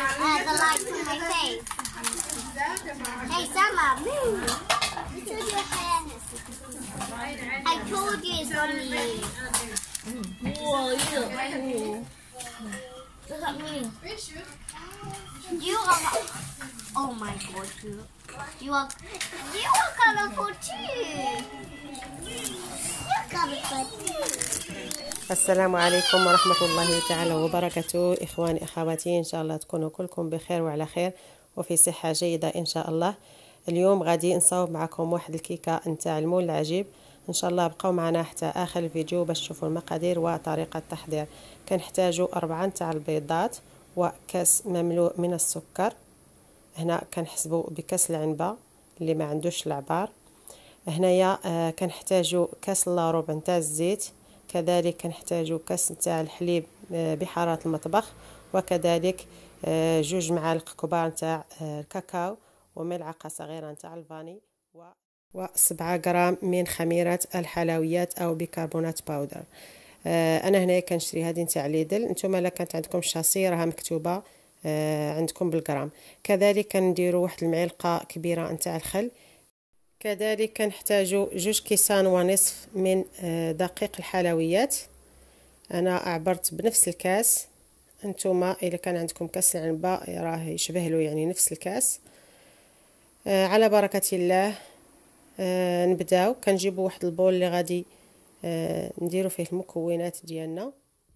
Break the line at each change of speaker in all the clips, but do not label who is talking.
the light on my face. Hey, Summer, move. Look at your hands. I told you it's only you.
Whoa, you look cool. What's that mean?
You are. Oh my God, you are colorful too. You're colorful too.
السلام عليكم ورحمة الله تعالى وبركاته. إخواني أخواتي، إن شاء الله تكونوا كلكم بخير وعلى خير وفي صحة جيدة إن شاء الله. اليوم غادي نصاوب معكم واحد الكيكة نتاع المول العجيب. إن شاء الله بقاو معنا حتى آخر الفيديو باش تشوفوا المقادير وطريقة التحضير. كنحتاجوا 4 تاع البيضات وكاس مملوء من السكر. هنا كنحسبوا بكاس العنبة اللي ما عندوش العبار. هنايا كنحتاجوا كاس الا ربع نتاع الزيت، كذلك كنحتاجوا كاس نتاع الحليب بحرارة المطبخ، وكذلك 2 معالق كبار نتاع الكاكاو وملعقة صغيرة نتاع الفاني و7 غرام من خميرة الحلويات او بيكربونات باودر. انا هنايا كنشري هذه نتاع ليدل، نتوما الا كانت عندكم شاصي راها مكتوبه عندكم بالغرام. كذلك كنديروا واحد المعلقه كبيره نتاع الخل. كذلك كنحتاجوا 2 كيسان ونصف من دقيق الحلويات. انا عبرت بنفس الكاس، انتوما اذا كان عندكم كاس العنبه راه يشبه له يعني نفس الكاس. على بركه الله. نبداو. كنجيبوا واحد البول اللي غادي نديروا فيه المكونات ديالنا.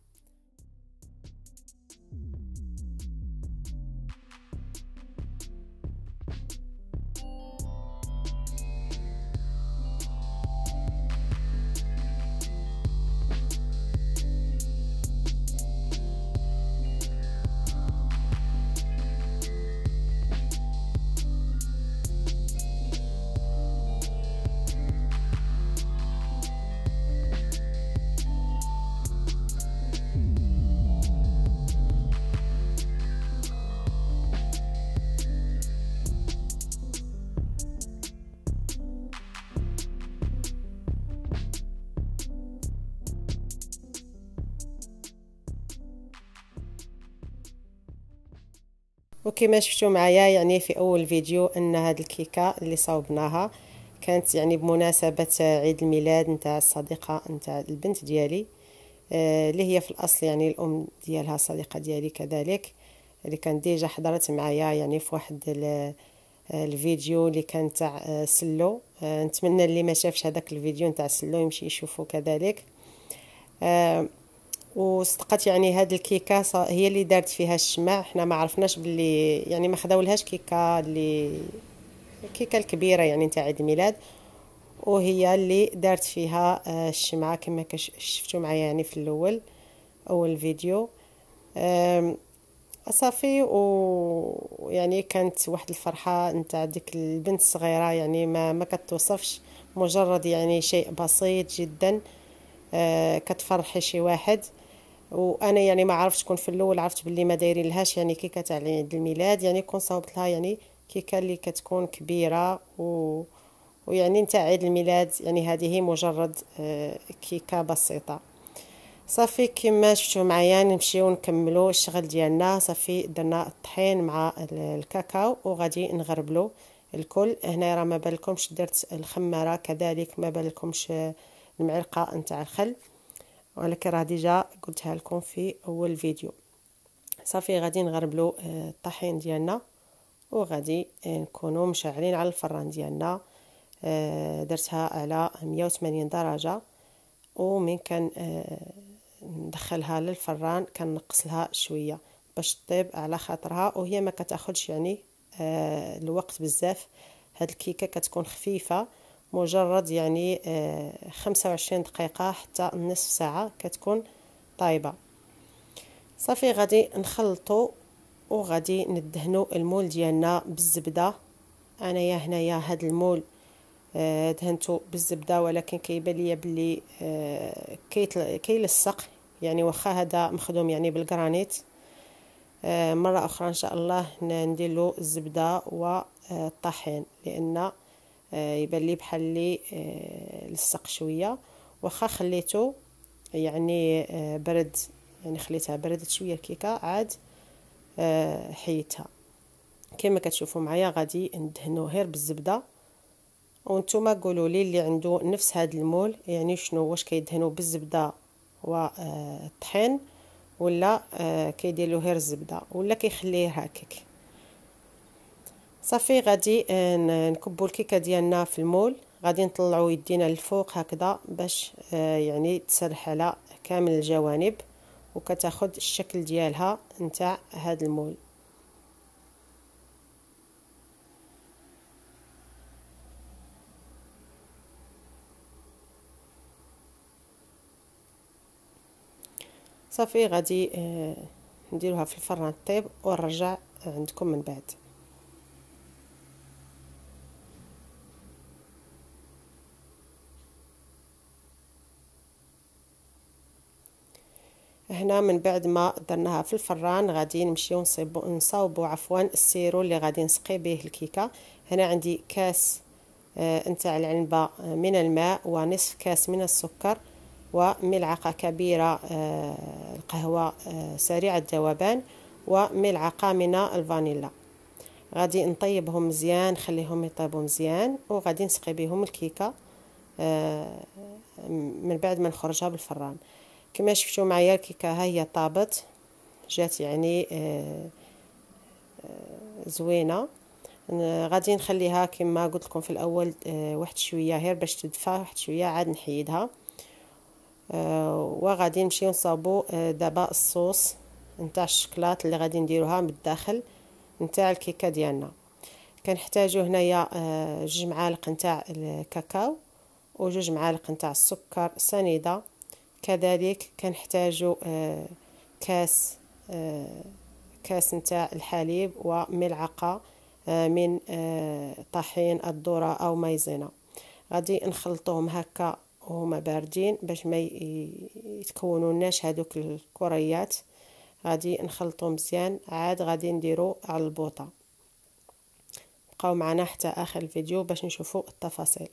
وكما شفتوا معايا يعني في اول فيديو ان هذه الكيكه اللي صاوبناها كانت يعني بمناسبه عيد الميلاد نتاع الصديقه نتاع البنت ديالي، اللي هي في الاصل يعني الام ديالها صديقه ديالي كذلك، اللي كانت ديجا حضرت معايا يعني في واحد الفيديو اللي كان تاع سلو. نتمنى اللي ما شافش هذاك الفيديو نتاع سلو يمشي يشوفه كذلك. وصدقت يعني هاد الكيكه هي اللي دارت فيها الشمع. حنا ما عرفناش باللي يعني ما خداولهاش كيكه اللي الكيكه الكبيره يعني نتاع عيد الميلاد، وهي اللي دارت فيها الشمعه كما شفتوا معايا يعني في اول فيديو. صافي. ويعني كانت واحد الفرحه نتاع ديك البنت الصغيره يعني ما كتوصفش، مجرد يعني شيء بسيط جدا كتفرحي شي واحد. وانا يعني ما عرفتش كون في الاول عرفت باللي ما دايرين لهاش يعني كيكه تاع عيد الميلاد، يعني كون صاوبت لها يعني كيكه اللي كتكون كبيره ويعني نتاع عيد الميلاد، يعني هذه مجرد كيكه بسيطه. صافي كما شفتوا معايا نمشيو نكملوا الشغل ديالنا. صافي درنا الطحين مع الكاكاو وغادي نغربلو الكل. هنا راه ما بالكمش درت الخماره، كذلك ما بالكمش المعلقه نتاع الخل، ولكن راه ديجا قلتها لكم في اول فيديو. صافي غادي نغربلو الطحين ديالنا وغادي نكونوا مشعلين على الفران ديالنا. درتها على 180 درجه، ومن كان ندخلها للفران كنقص لها شويه باش تطيب على خاطرها، وهي ما كتاخذش يعني الوقت بزاف. هاد الكيكه كتكون خفيفه، مجرد يعني 25 دقيقة حتى نصف ساعة كتكون طايبة. صافي غادي نخلطو وغادي ندهنو المول ديالنا بالزبدة. انايا هنايا هاد المول دهنتو بالزبدة، ولكن كيبان ليا بلي كيلصق يعني، واخا هذا مخدوم يعني بالجرانيت. مرة اخرى ان شاء الله ندير له الزبدة والطحين، لان يبان لي بحال لي لصق شويه. واخا خليته يعني برد، يعني خليتها بردت شويه الكيكه عاد حيتها. كما كتشوفوا معايا غادي ندهنو غير بالزبده، وانتم قولوا لي اللي عنده نفس هذا المول يعني شنو، واش كيدهنوا بالزبده والطحين ولا كيدير له غير الزبده ولا كيخليه هكاك. صافي غادي نكبوا الكيكه ديالنا في المول، غادي نطلعوا يدينا للفوق هكذا باش يعني تسرح على كامل الجوانب وكتاخذ الشكل ديالها نتاع هذا المول. صافي غادي نديروها في الفران طيب ونرجع عندكم من بعد. هنا من بعد ما درناها في الفران غادي نمشيو نصاوبوا السيرو اللي غادي نسقي به الكيكه. هنا عندي كاس نتاع العنبه من الماء ونصف كاس من السكر وملعقه كبيره القهوه سريع الذوبان وملعقه من الفانيلا. غادي نطيبهم مزيان، نخليهم يطيبوا مزيان وغادي نسقي بهم الكيكه من بعد ما نخرجها بالفران. كما شفتوا معايا الكيكه ها هي طابت، جات يعني زوينه. غادي نخليها كما قلت لكم في الاول واحد شويه غير باش تدفى، واحد شويه عاد نحيدها. وغادي نمشيو نصاوبوا دابا الصوص نتاع الشكلاط اللي غادي نديروها بالداخل نتاع الكيكه ديالنا. كنحتاجو هنايا 2 معالق نتاع الكاكاو و2 معالق نتاع السكر سنيده. كذلك كنحتاجو كاس نتاع الحليب وملعقه من طحين الذره او مايزينا. غادي نخلطوهم هكا وهما باردين باش ما يتكونوناش هذوك الكريات. غادي نخلطو مزيان، عاد غادي نديرو على البوطه. بقاو معنا حتى اخر الفيديو باش نشوفوا التفاصيل.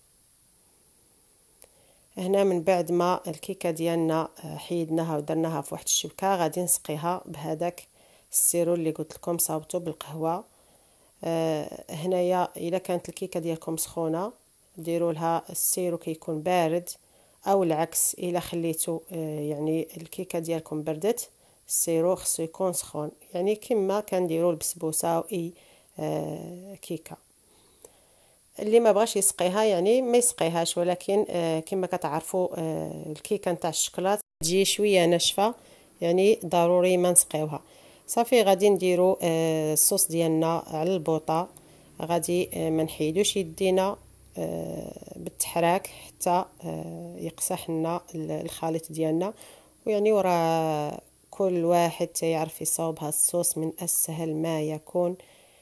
هنا من بعد ما الكيكه ديالنا حيدناها ودرناها في واحد الشبكه غادي نسقيها بهذاك السيرو اللي قلت لكم صاوبته بالقهوه. هنايا اذا كانت الكيكه ديالكم سخونه ديروا لها السيرو كيكون بارد، او العكس الا خليتو يعني الكيكه ديالكم بردت السيرو خصو يكون سخون، يعني كما كنديروا البسبوسه او اي كيكه. اللي ما بغاش يسقيها يعني ما يسقيهاش، ولكن كما كتعرفوا الكيكه نتاع الشكلاط تجي شويه ناشفه يعني ضروري ما نسقيوها. صافي غادي نديروا الصوص ديالنا على البوطه. غادي ما نحيدوش يدينا بالتحراك حتى يقصح لنا الخليط ديالنا، ويعني وراه كل واحد يعرف يصاوب هذا الصوص من اسهل ما يكون.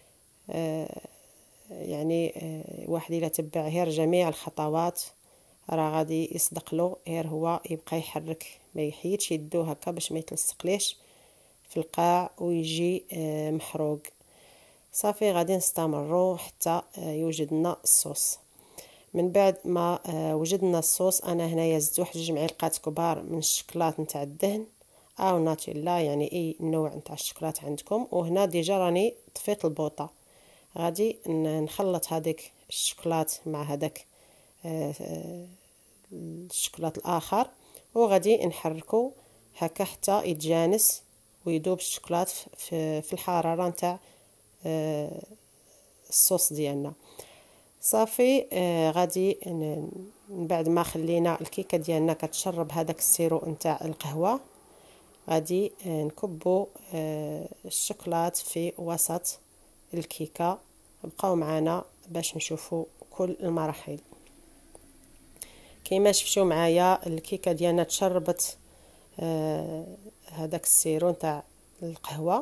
يعني واحد الا تبع غير جميع الخطوات راه غادي يصدق له، غير هو يبقى يحرك ما يحيدش يدو هكا باش ما يتلصقليش في القاع ويجي محروق. صافي غادي نستمروا حتى يوجد لنا الصوص. من بعد ما وجدنا الصوص انا هنايا زدت واحد 2 معالق كبار من الشكلاط نتاع الدهن او ناتيلا، يعني اي نوع نتاع الشكلاط عندكم. وهنا ديجا راني طفيت البوطه. غادي نخلط هذيك الشكلاط مع هذاك الشكلاط الاخر وغادي نحركو هكا حتى يتجانس ويذوب الشكلاط في الحراره نتاع الصوص ديالنا. صافي غادي من بعد ما خلينا الكيكه ديالنا كتشرب هذاك السيرو نتاع القهوه غادي نكبو الشكلاط في وسط الكيكه. بقاو معنا باش نشوفوا كل المراحل. كيما شفتوا معايا الكيكه ديالنا تشربت هذاك السيرو نتاع القهوه.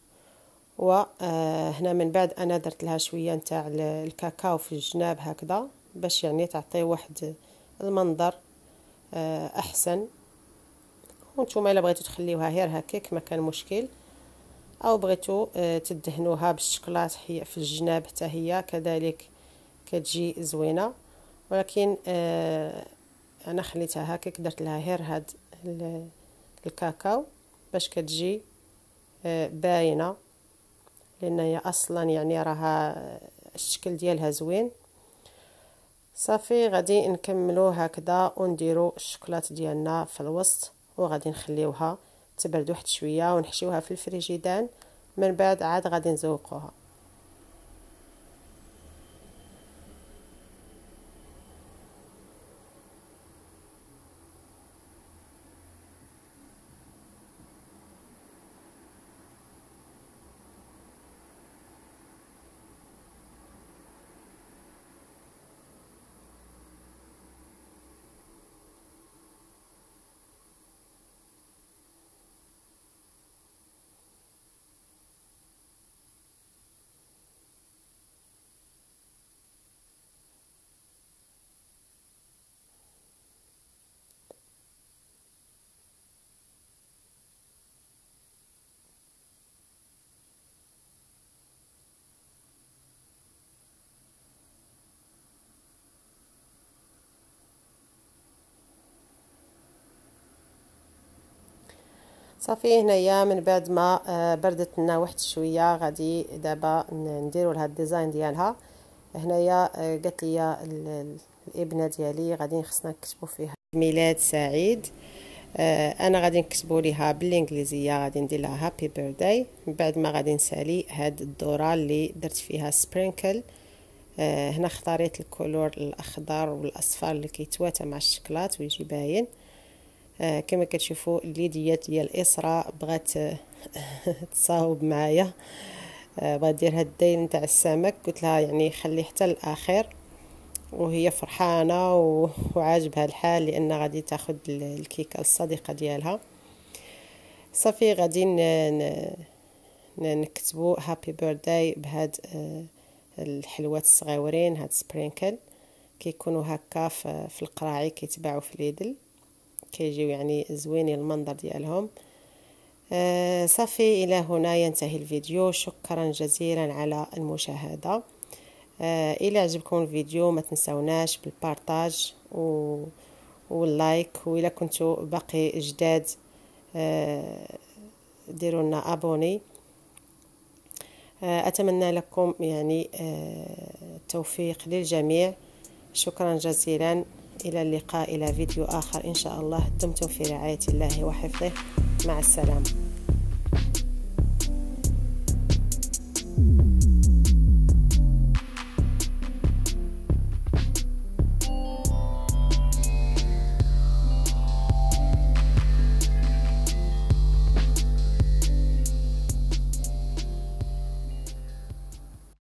وهنا من بعد انا درت لها شويه نتاع الكاكاو في الجناب هكذا باش يعني تعطي واحد المنظر احسن. وانتم الا بغيتوا تخليوها غير هكاك ما كان مشكل، او بغيتوا تدهنوها بالشكلاط في الجناب حتى هي كذلك كتجي زوينه. ولكن انا خليتها هكاك، درت لها غير هاد الكاكاو باش كتجي باينه، لان هي اصلا يعني راها الشكل ديالها زوين. صافي غادي نكملو هكذا ونديرو الشوكولات ديالنا في الوسط، وغادي نخليوها تبرد واحد شويه ونحشيوها في الفريجيدان. من بعد عاد غادي نزوقوها. صافي هنايا من بعد ما بردت لنا واحد شويه، غادي دابا نديروا لها الديزاين ديالها. هنايا قالت لي الابنه ديالي غادي خصنا نكتبوا فيها ميلاد سعيد. انا غادي نكتبوا ليها بالانجليزيه، غادي ندير لها هابي بيرثداي. من بعد ما غادي نسالي هاد الدوره اللي درت فيها سبرينكل. هنا اختاريت الكولور الاخضر والاصفر اللي كيتواتى مع الشكلاط ويجي باين. كما كتشوفوا اليديات ديال اسراء بغات تصاوب معايا، بغات دير هاد الداين نتاع السمك. قلت لها يعني خلي حتى الاخر، وهي فرحانه وعاجبها الحال لان غادي تاخذ الكيكه الصديقه ديالها. صافي غادي نكتبوا هابي بيرثداي بهاد الحلوات الصغيورين. هاد سبرينكل كيكونوا هكا في القراعي، كيتباعوا في ليدل، كيجيو يعني زوينين المنظر ديالهم. صافي الى هنا ينتهي الفيديو. شكرا جزيلا على المشاهده. الى عجبكم الفيديو ما تنسوناش بالبارطاج واللايك، والى كنتوا باقي جداد ديروا لنا ابوني. اتمنى لكم يعني التوفيق للجميع. شكرا جزيلا. إلى اللقاء، إلى فيديو آخر إن شاء الله. دمتم في رعاية الله وحفظه. مع السلامة.